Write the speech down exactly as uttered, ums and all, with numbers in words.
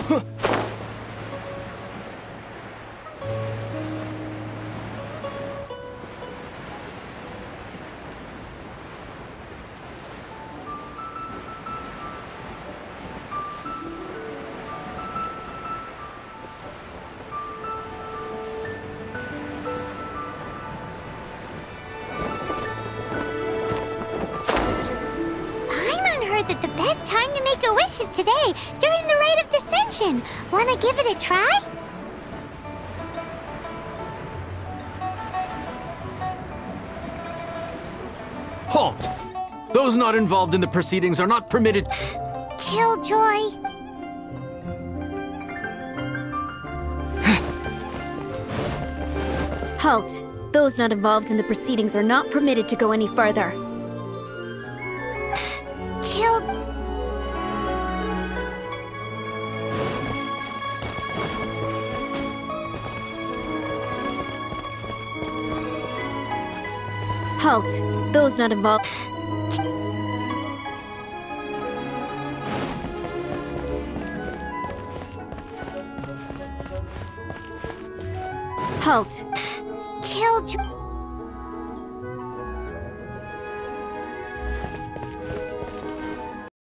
That the best time to make a wish is today, during the Rite of Descension. Wanna give it a try? Halt! Those not involved in the proceedings are not permitted. Killjoy. Halt! Those not involved in the proceedings are not permitted to go any further. Kill... Halt! Those not involved... Halt! Killjoy.